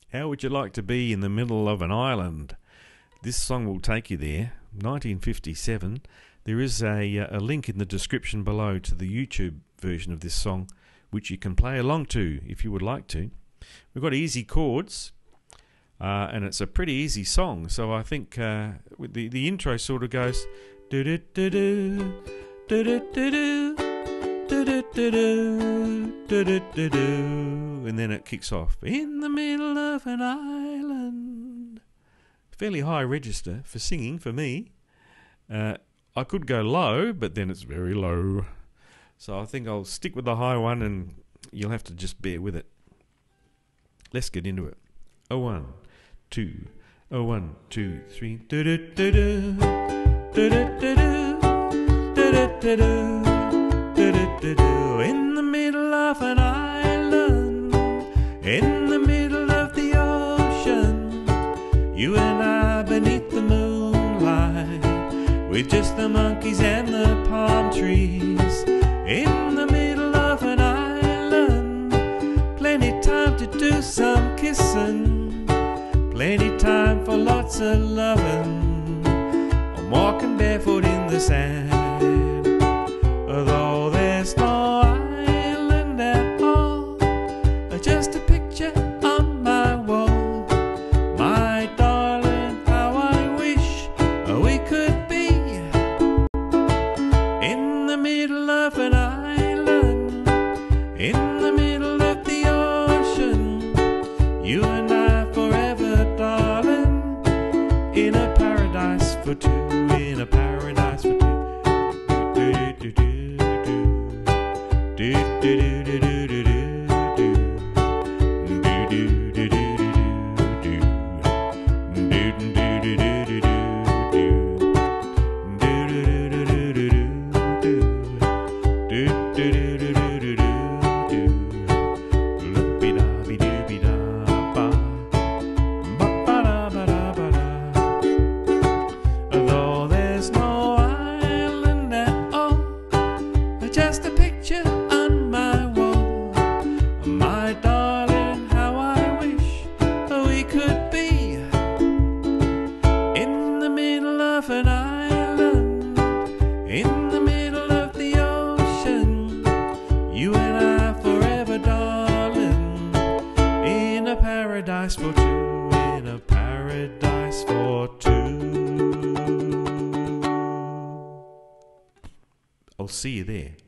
How would you like to be in the middle of an island? This song will take you there. 1957. There is a link in the description below to the YouTube version of this song, which you can play along to if you would like to. We've got easy chords, and it's a pretty easy song. So I think the intro sort of goes do do do do do do do do do do do do, and then it kicks off in the middle of an island. Fairly high register for singing for me. I could go low, but then it's very low. So I think I'll stick with the high one, and you'll have to just bear with it. Let's get into it. A 1, 2, a 1, 2, 3. Do do do do do do do do do do do. In the middle of an island, in the middle of the ocean, you and I beneath the moonlight, with just the monkeys and the palm trees. In the middle of an island, plenty time to do some kissing, plenty time for lots of loving. I'm walking barefoot in the sand, although there's no island at all, just a picture on my wall. My darling, how I wish we could be in the middle of an island, in the middle of the ocean, you and I forever, darling, in a paradise for two, in a paradise for two. Do do do do do do do do do do. Though there's no island at all, just a picture on my wall. My darling, how I wish we could be in the middle of an island, in the middle of the ocean, you and I forever, darling, in a paradise for two, in a paradise for two. I'll see you there.